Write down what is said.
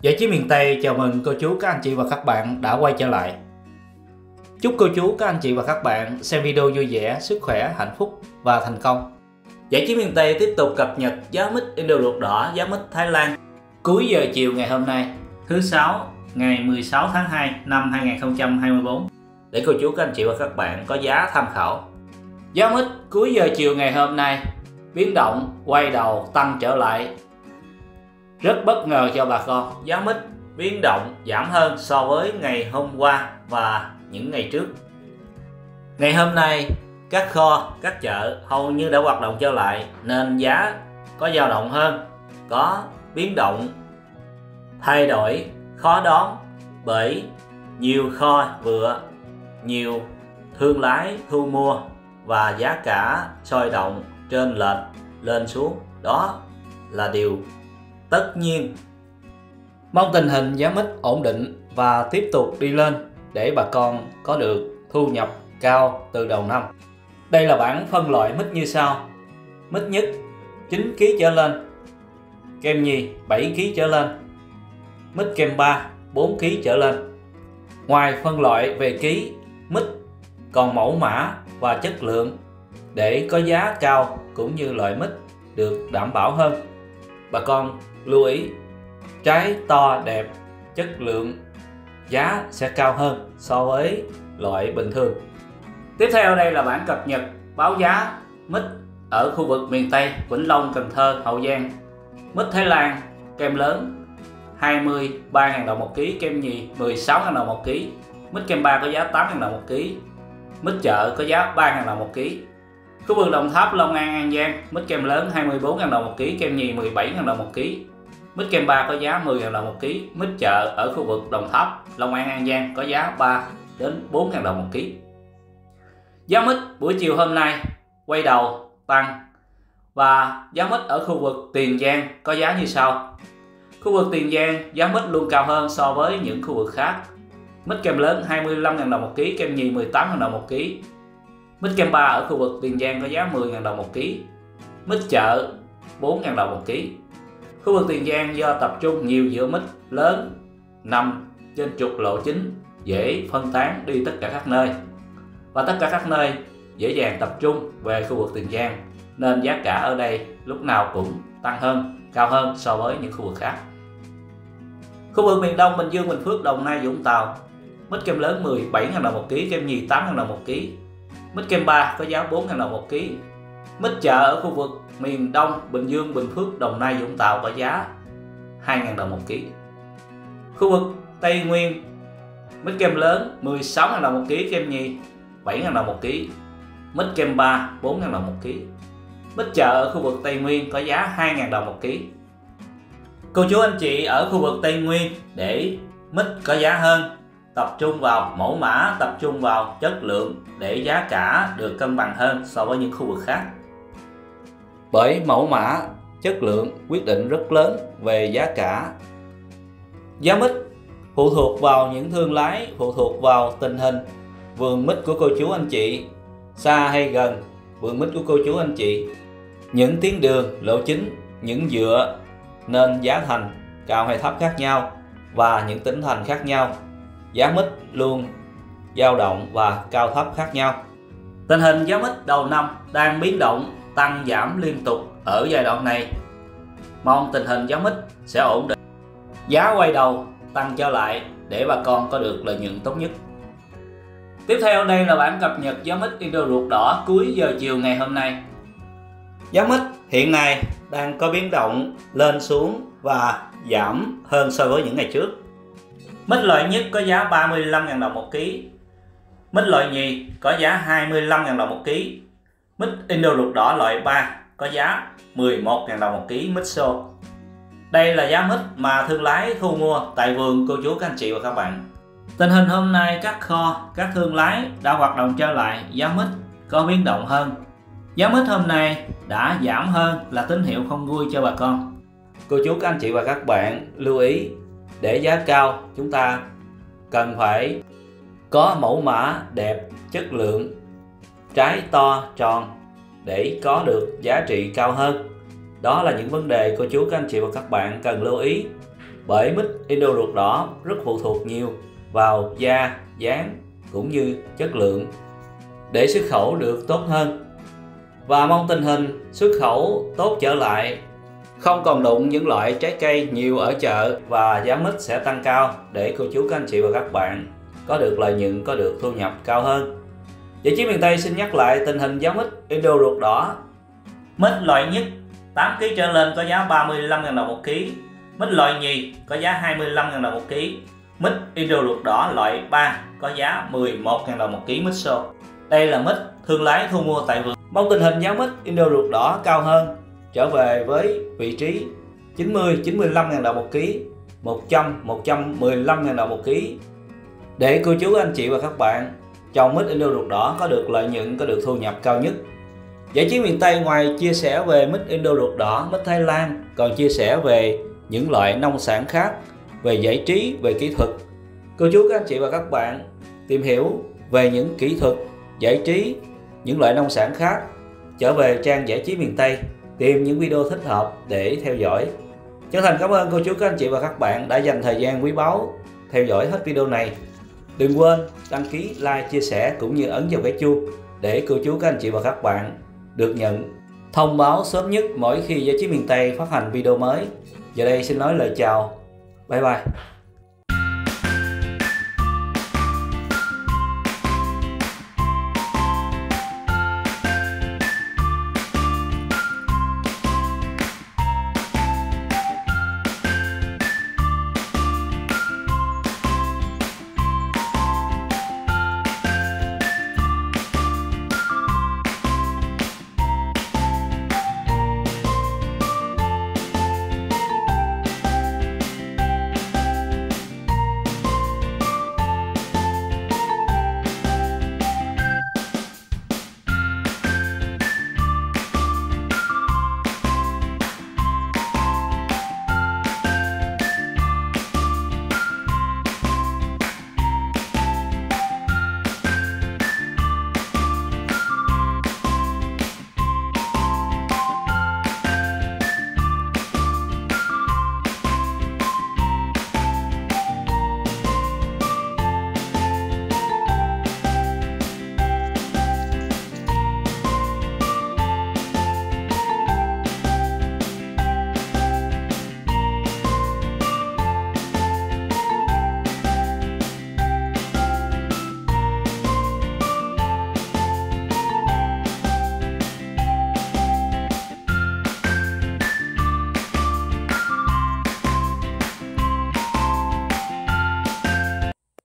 Giải trí miền Tây chào mừng cô chú, các anh chị và các bạn đã quay trở lại. Chúc cô chú, các anh chị và các bạn xem video vui vẻ, sức khỏe, hạnh phúc và thành công. Giải trí miền Tây tiếp tục cập nhật giá mít Indo ruột đỏ, giá mít Thái Lan cuối giờ chiều ngày hôm nay, thứ Sáu, ngày 16 tháng 2 năm 2024, để cô chú, các anh chị và các bạn có giá tham khảo. Giá mít cuối giờ chiều ngày hôm nay biến động, quay đầu tăng trở lại, rất bất ngờ cho bà con. Giá mít biến động giảm hơn so với ngày hôm qua và những ngày trước. Ngày hôm nay các kho, các chợ hầu như đã hoạt động trở lại nên giá có dao động hơn, có biến động thay đổi khó đoán, bởi nhiều kho vựa, nhiều thương lái thu mua và giá cả sôi động trên lệch lên xuống. Đó là điều tất nhiên. Mong tình hình giá mít ổn định và tiếp tục đi lên để bà con có được thu nhập cao từ đầu năm. Đây là bảng phân loại mít như sau: mít nhất 9 kg trở lên, kem nhì 7 kg trở lên, mít kem 3 4 kg trở lên. Ngoài phân loại về ký, mít còn mẫu mã và chất lượng để có giá cao cũng như loại mít được đảm bảo hơn. Bà con lưu ý, trái to đẹp, chất lượng, giá sẽ cao hơn so với loại bình thường. Tiếp theo đây là bảng cập nhật báo giá mít ở khu vực miền Tây: Vĩnh Long, Cần Thơ, Hậu Giang. Mít Thái Lan kem lớn 23.000 đồng một ký, kem nhì 16.000 đồng một ký, mít kem 3 có giá 8.000 đồng một ký, mít chợ có giá 3.000 đồng một ký. Khu vực Đồng Tháp, Long An, An Giang, mít kem lớn 24.000 đồng một ký, kem nhì 17.000 đồng một ký, mít kem 3 có giá 10.000 đồng một ký, mít chợ ở khu vực Đồng Tháp, Long An, An Giang có giá 3 đến 4.000 đồng một ký. Giá mít buổi chiều hôm nay quay đầu tăng, và giá mít ở khu vực Tiền Giang có giá như sau. Khu vực Tiền Giang giá mít luôn cao hơn so với những khu vực khác. Mít kem lớn 25.000 đồng một ký, kem nhì 18.000 đồng một ký, mít kem 3 ở khu vực Tiền Giang có giá 10.000 đồng một ký, mít chợ 4.000 đồng một ký. Khu vực Tiền Giang do tập trung nhiều dĩa mít lớn nằm trên trục lộ chính, dễ phân tán đi tất cả các nơi, và tất cả các nơi dễ dàng tập trung về khu vực Tiền Giang, nên giá cả ở đây lúc nào cũng tăng hơn, cao hơn so với những khu vực khác. Khu vực miền Đông: Bình Dương, Bình Phước, Đồng Nai, Vũng Tàu. Mít kem lớn 17.000 đồng một ký, kem nhì 8.000 đồng một ký, mít kem 3 có giá 4.000 đồng một ký. Mít chợ ở khu vực miền Đông: Bình Dương, Bình Phước, Đồng Nai, Vũng Tàu có giá 2.000 đồng một ký. Khu vực Tây Nguyên: mít kem lớn 16.000 đồng một ký, kem nhì 7.000 đồng một ký, mít kem 3 4.000 đồng một ký. Mít chợ ở khu vực Tây Nguyên có giá 2.000 đồng một ký. Cô chú anh chị ở khu vực Tây Nguyên để mít có giá hơn, tập trung vào mẫu mã, tập trung vào chất lượng để giá cả được cân bằng hơn so với những khu vực khác. Bởi mẫu mã, chất lượng quyết định rất lớn về giá cả. Giá mít phụ thuộc vào những thương lái, phụ thuộc vào tình hình vườn mít của cô chú anh chị, xa hay gần vườn mít của cô chú anh chị, những tuyến đường, lộ chính, những dựa, nên giá thành cao hay thấp khác nhau, và những tỉnh thành khác nhau, giá mít luôn dao động và cao thấp khác nhau. Tình hình giá mít đầu năm đang biến động, tăng giảm liên tục ở giai đoạn này. Mong tình hình giá mít sẽ ổn định, giá quay đầu tăng trở lại để bà con có được lợi nhuận tốt nhất. Tiếp theo đây là bảng cập nhật giá mít Indo ruột đỏ cuối giờ chiều ngày hôm nay. Giá mít hiện nay đang có biến động lên xuống và giảm hơn so với những ngày trước. Mít loại nhất có giá 35.000 đồng một ký, mít loại nhì có giá 25.000 đồng một ký, mít Indo ruột đỏ loại 3 có giá 11.000 đồng một ký mít xô. Đây là giá mít mà thương lái thu mua tại vườn cô chú, các anh chị và các bạn. Tình hình hôm nay các kho, các thương lái đã hoạt động trở lại, giá mít có biến động hơn. Giá mít hôm nay đã giảm hơn là tín hiệu không vui cho bà con. Cô chú, các anh chị và các bạn lưu ý, để giá cao chúng ta cần phải có mẫu mã đẹp, chất lượng, trái to, tròn để có được giá trị cao hơn. Đó là những vấn đề cô chú, các anh chị và các bạn cần lưu ý bởi mít Indo ruột đỏ rất phụ thuộc nhiều vào da, dáng cũng như chất lượng để xuất khẩu được tốt hơn. Và mong tình hình xuất khẩu tốt trở lại, không còn đụng những loại trái cây nhiều ở chợ và giá mít sẽ tăng cao để cô chú các anh chị và các bạn có được lợi nhuận, có được thu nhập cao hơn. Giải trí miền Tây xin nhắc lại tình hình giá mít Indo ruột đỏ. Mít loại nhất 8 kg trở lên có giá 35.000 đồng 1 kg, mít loại nhì có giá 25.000 đồng 1 kg, mít Indo ruột đỏ loại 3 có giá 11.000 đồng 1 kg mít xô. Đây là mít thương lái thu mua tại vườn. Mong tình hình giá mít Indo ruột đỏ cao hơn, trở về với vị trí 90-95.000 đồng 1 kg, 100-115.000 đồng 1 kg để cô chú anh chị và các bạn trồng mít Indo ruột đỏ có được lợi nhuận, có được thu nhập cao nhất. Giải trí miền Tây ngoài chia sẻ về mít Indo ruột đỏ, mít Thái Lan còn chia sẻ về những loại nông sản khác, về giải trí, về kỹ thuật. Cô chú các anh chị và các bạn tìm hiểu về những kỹ thuật, giải trí, những loại nông sản khác, trở về trang Giải trí miền Tây, tìm những video thích hợp để theo dõi. Chân thành cảm ơn cô chú các anh chị và các bạn đã dành thời gian quý báu theo dõi hết video này. Đừng quên đăng ký, like, chia sẻ cũng như ấn vào cái chuông để cô chú các anh chị và các bạn được nhận thông báo sớm nhất mỗi khi Giải trí miền Tây phát hành video mới. Giờ đây xin nói lời chào. Bye bye.